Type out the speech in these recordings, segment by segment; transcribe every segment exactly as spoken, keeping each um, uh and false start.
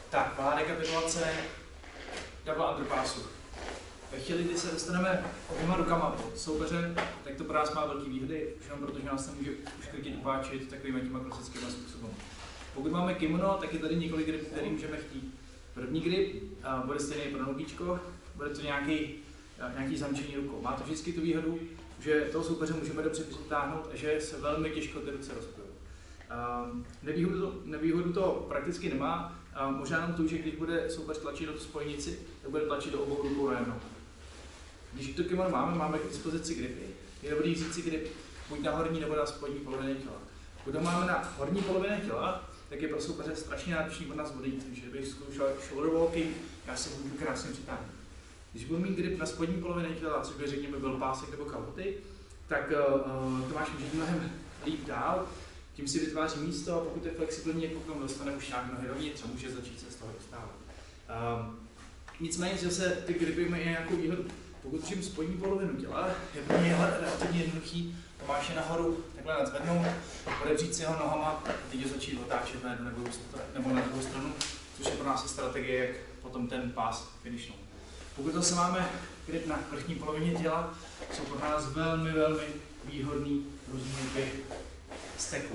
Tak, malá rekapitulace double underpassu. Ve chvíli, kdy se dostaneme oběma rukama pod soupeře, tak to pro nás má velké výhody, už jenom protože nás tam může uškrtit, upáčit takovými těma klasickými způsobem. Pokud máme kimono, tak je tady několik gripů, který můžeme chtít. První grip uh, bude stejný pro nogičko, bude to nějaký, uh, nějaký zamčení rukou. Má to vždycky tu výhodu, že toho soupeře můžeme dobře přitáhnout a že se velmi těžko ty ruce rozpojou. Uh, nevýhodu, to, nevýhodu to prakticky nemá, uh, možná jenom to, že když bude soupeř tlačit do tu spojnici, tak bude tlačit do obou rukou najednou. Když to kimono máme, máme k dispozici gripy. Je dobrý vzít si grip buď na horní nebo na spodní polovině těla. Pokud máme na horní polovině těla, tak je pro soupeře strašně náročný od nás odejít. Takže kdybych zkoušel shoulder walking, já se můžu krásně přitáhnout. Když budu mít grip na spodní polovině těla, což by řekněme byl pásek nebo kalhoty, tak uh, to máš může mnohem líp dál. Tím si vytváří místo a pokud je flexibilní, pokud dostane už nějak nohy dovnitř, může začít se z toho dostávat. Um, nicméně zase ty gripy mají nějakou výhodu. Pokud přijím spodní polovinu těla, je pro mě relativně jednoduchý, to máš je nahoru, takhle nadzvednout, podevřít si ho nohama a teď začít otáčet na jednu nebo, nebo na druhou stranu, což je pro nás strategie, jak potom ten pás finishnout. Pokud zase máme grip na vrchní polovině těla, jsou pro nás velmi, velmi výhodný různý typy steků.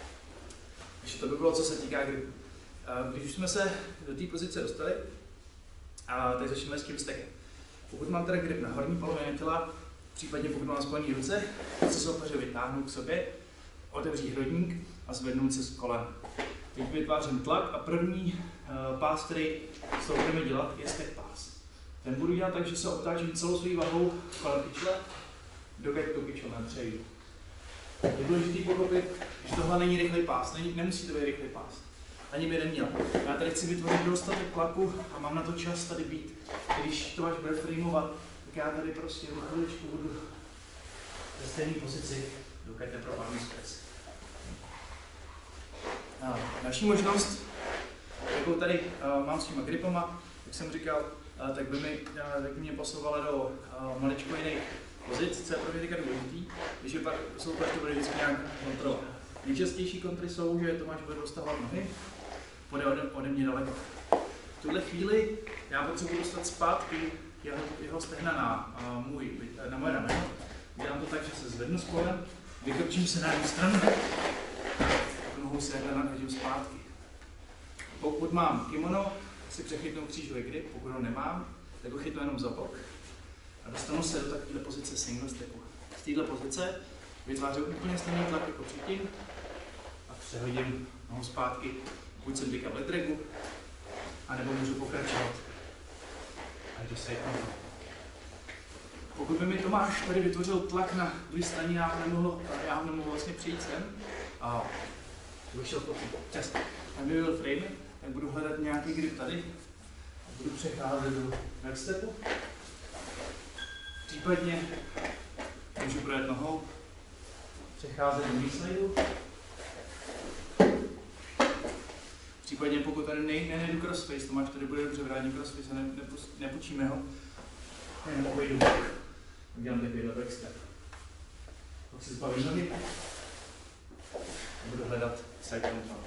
Takže to by bylo, co se týká gripu. Když už jsme se do té pozice dostali, tak začneme s tím stekem. Pokud mám teda grip na horní polovině těla, případně pokud mám spojené ruce, chci soupeře vytáhnout k sobě, otevřít hrudník a zvednout se z kolen. Teď vytvářím tlak a první uh, pás, který s toho budeme dělat, je step pás. Ten budu dělat tak, že se obtáčím celou svou vahou kolem kyčle, dokud to kyčle nepřejdu. Je důležité pochopit, že tohle není rychlý pás, není, nemusí to být rychlý pás. Ani by neměl. Já tady chci vytvořit dostatek tlaku a mám na to čas tady být. Když to máš bude frameovat, tak já tady prostě v chviličku budu ve stejné pozici, dokud nepropadnu stres. Další možnost, jakou tady uh, mám s těma gripama, jak jsem říkal, uh, tak by mi, uh, tak mě posouvala do uh, maličko jiných pozic, co je pro mě teďka důležitý, když je pak soupeř, to bude vždycky nějak kontrolovat. Nejčastější kontry jsou, že Tomáš bude dostávat nohy, půjde ode, ode mě daleko. V tuhle chvíli já potřebuji dostat zpátky jeho, jeho stehna na, uh, můj, na moje rameno. Dělám to tak, že se zvednu z kolen, vykrčím se na jednu stranu, nohou si takhle nadhodím zpátky. Pokud mám kimono, si přechytnu křížový grip, pokud ho nemám, tak ho chytnu jenom za bok a dostanu se do takové pozice single stepu. Z této pozice vytvářím úplně stejný tlak jako předtím a přehodím nohu zpátky, buď jsem teďka v leg dragu, anebo můžu pokračovat až do side control. Pokud by mi Tomáš tady vytvořil tlak na druhé straně, já ho nemohl, já ho nemohl vlastně přijít sem a vyšel to čas. Tam by byl frame, tak budu hledat nějaký grip tady a budu přecházet do backstepu. Případně můžu projet nohou, přecházet do knee-slideu. Případně pokud tady nejde, nejdu crossface, Tomáš tady bude dobře vrátní crossface a ne, nepočíme ho, jenom obejdu. Udělám takovýhle backstep. Pak si zbavím nohy a budu hledat side control.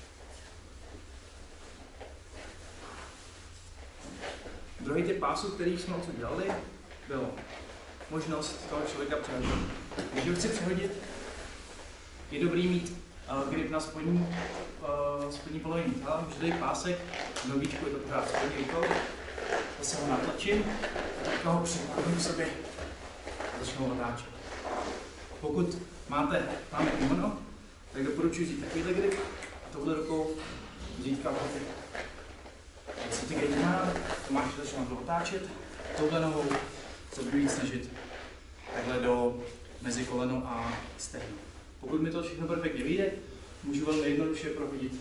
Druhý typ pásu, který jsme odsud dělali, bylo možnost toho člověka přehodit. Když ho chci přehodit, je dobrý mít uh, grip na spodní, uh, spodní polovině těla, může dát pásek, novíčku je to pořád spodní rukou, zase ho natlačím, a ho připadnu k sobě a začnu ho otáčet. Pokud máte, máme kimono, tak doporučuji vzít takovýhle grip a touhle rukou vzít kalhoty. Když se ty gripy mám, to máš začnu to otáčet, touhle nohou se budu jít snažit takhle do mezi koleno a stehno. Pokud mi to všechno perfektně vyjde, můžu velmi jednoduše prohodit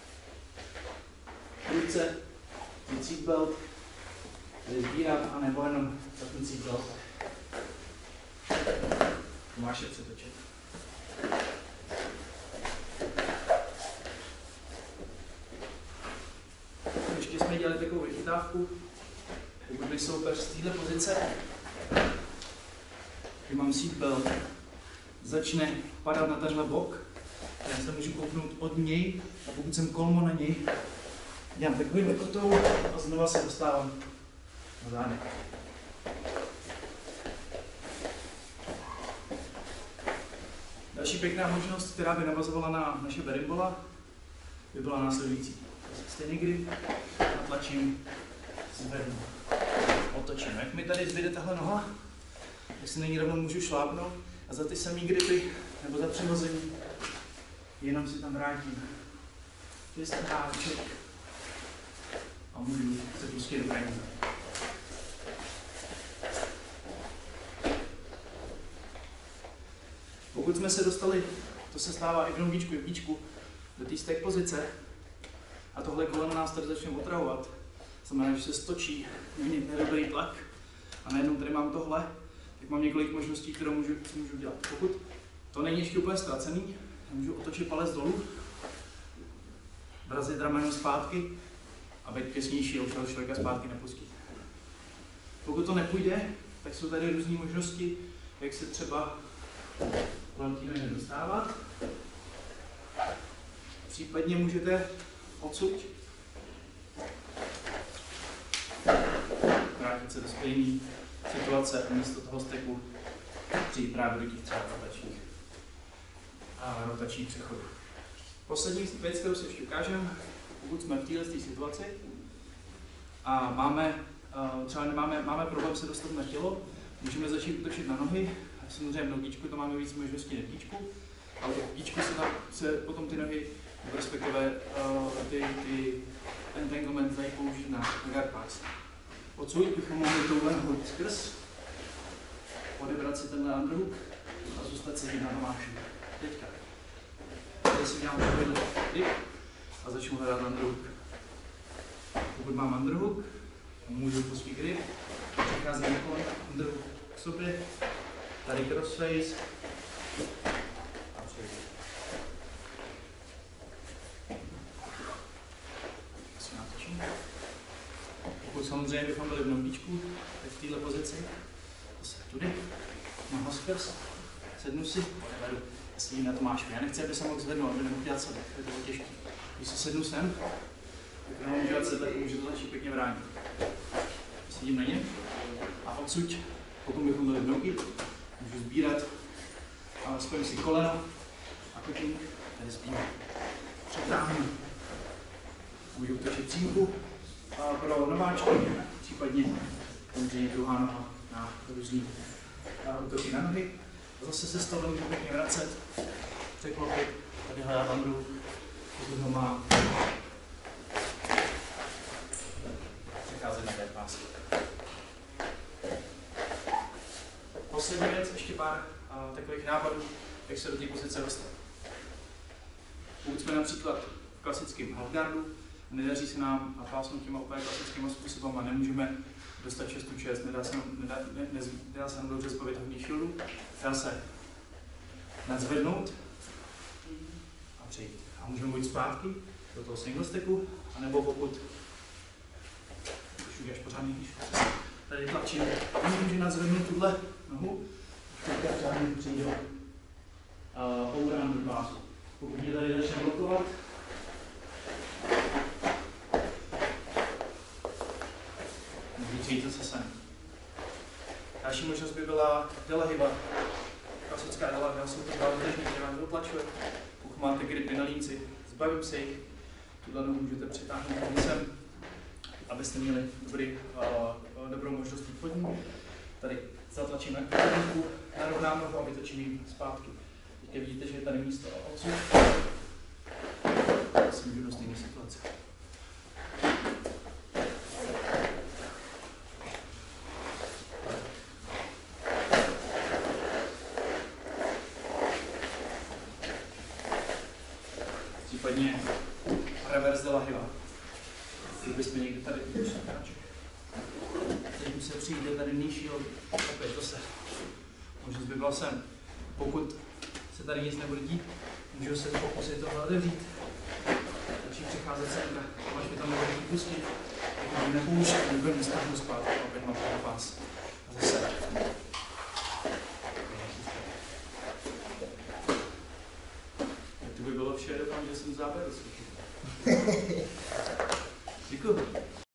ruce, seatbelt, sbírat a nebo jenom za ten seatbelt. Tomáš je přetočit. Ještě jsme dělali takovou vychytávku. Pokud mi soupeř z této pozice, kdy mám seatbelt, začne padat na tenhle bok, já se můžu kouknout od něj a pokud jsem kolmo na něj, dělám takový lekotou a znova se dostávám na zánek. Další pěkná možnost, která by navazovala na naše berimbola, by byla následující. Stejně kdy natlačím, zvednu, otočím. Jak mi tady zbyde tahle noha, tak si na ní rovnou můžu šlápnout a za ty samý gripy nebo za přehození jenom si tam vrátím. Twist háček a můžu se pustit do praní. Pokud jsme se dostali, to se stává i v noubíčku, i v bíčku, do té stack pozice a tohle koleno nás tady začne otravovat, znamená, že se stočí, není nedobrý tlak a najednou tady mám tohle, tak mám několik možností, které můžu, co můžu dělat. Pokud to není ještě úplně ztracený, můžu otočit palec dolů, vrazit rameno zpátky a být těsnější a už toho člověka zpátky nepustit. Pokud to nepůjde, tak jsou tady různé možnosti, jak se třeba kolem té nohy dostávat. Případně můžete odsud vrátit se do stejné situace a místo toho steku přijít právě do těch třeba rotačních a rotačních přechodů. Poslední věc, kterou si ještě ukážeme, pokud jsme v této situaci a máme, třeba nemáme, máme problém se dostat na tělo, můžeme začít útočit na nohy. Samozřejmě v nohíčku to máme víc možností na píčku, ale v píčku se, tam, se potom ty nohy, respektive uh, ty, ty entanglement dají použít na guard pass. Odsud bychom mohli touhle hodit skrz, odebrat si tenhle underhook a zůstat sedět na nomáši. Teďka. Tady si udělám takovýhle dip a začnu hledat underhook. Pokud mám underhook, můžu pustit grip, přicházím na kolem, underhook k sobě, tady crossface a přejdu. Asi natočím. Pokud samozřejmě bychom byli v nohíčku, tak v této pozici, zase tudy, noha skrz, sednu si, odevedu. Sedím na Tomášovi. Já nechci, aby se mohl zvednout, aby nemohl dělat sedek, to je to těžké. Když se sednu sem, tak nemohu dělat sedek, můžu to začít pěkně bránit. Sedím na něm a odsud, pokud bychom byli v nohy, můžu sbírat, ale spojím si koleno a kočink, tady sbírám. Přetáhnu. Můžu utočit přímku pro nováčky, případně samozřejmě druhá noha na různý útoky na nohy. Zase se z toho můžu pěkně vracet, překlopit, tady hledat Andru, pokud ho má. Přecházet na té pásy. Poslední věc, ještě pár a, takových nápadů, jak se do té pozice dostat. Pokud jsme například v klasickém halfguardu, nedaří se nám a pásnout těma úplně klasickými způsoby a nemůžeme dostat šest šest, nedá se, nedá, ne, ne, nedá se nám dobře zbavit hodně shieldu, dá se nadzvednout a přejít. A můžeme být zpátky do toho single stacku, anebo pokud už uděláš pořádný výšku, tady tlačím, můžu nadzvednout tuhle nohu, teďka pořádný přijde uh, over under pásu. Pokud mě tady začne blokovat, přijít se sem. Další možnost by byla delehyba. Klasická delehyba jsou to dva výtržní, které vás dotlačuje. Pokud máte gripy na línci, zbavím se jich. Tuhle nohu můžete přitáhnout sem, abyste měli dobrý, uh, dobrou možnost jít pod ní. Tady zatlačím na ruku, narovnám nohu a vytočím ji zpátky. Teď vidíte, že je tady místo odsud. Asi můžu do stejné situace. Případně reverse de la hyva. Kdybychom někdy tady teď se přijde tady nižší od opět zase. Možnost by byla sem. Pokud se tady nic nebude dít, můžu se pokusit tohle otevřít. Začít přecházet sem, až mi tam nebude pustit. Tak mám nepouštět, nebudu nestáhnu zpátky, opět mám ten pás. A zase. Tak to by bylo vše, doufám, že jsem záběr. Děkuji.